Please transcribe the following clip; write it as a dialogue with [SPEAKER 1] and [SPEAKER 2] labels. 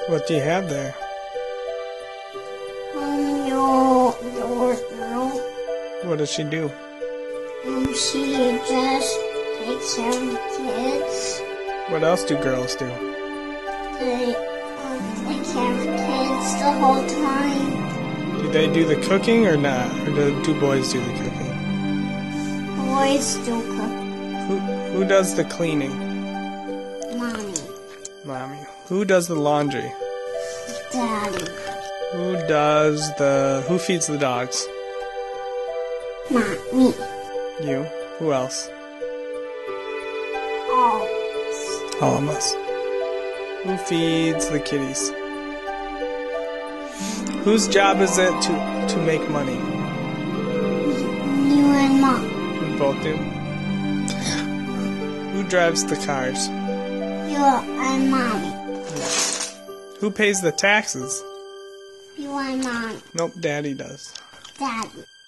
[SPEAKER 1] What do you have there?
[SPEAKER 2] Your girl.
[SPEAKER 1] What does she do?
[SPEAKER 2] She just takes care of the kids.
[SPEAKER 1] What else do girls do?
[SPEAKER 2] They take care of kids the whole time.
[SPEAKER 1] Do they do the cooking or not? Or do boys do the cooking?
[SPEAKER 2] Boys do cook.
[SPEAKER 1] Who does the cleaning?
[SPEAKER 2] Mommy.
[SPEAKER 1] Mommy. Who does the laundry?
[SPEAKER 2] Daddy.
[SPEAKER 1] Who feeds the dogs?
[SPEAKER 2] Not me.
[SPEAKER 1] You. Who else?
[SPEAKER 2] All
[SPEAKER 1] All of us. Who feeds the kitties? Whose job is it to make money?
[SPEAKER 2] You and Mom.
[SPEAKER 1] We both do. Who drives the cars?
[SPEAKER 2] You and Mommy.
[SPEAKER 1] Who pays the taxes?
[SPEAKER 2] You and Mommy.
[SPEAKER 1] Nope, Daddy does.
[SPEAKER 2] Daddy.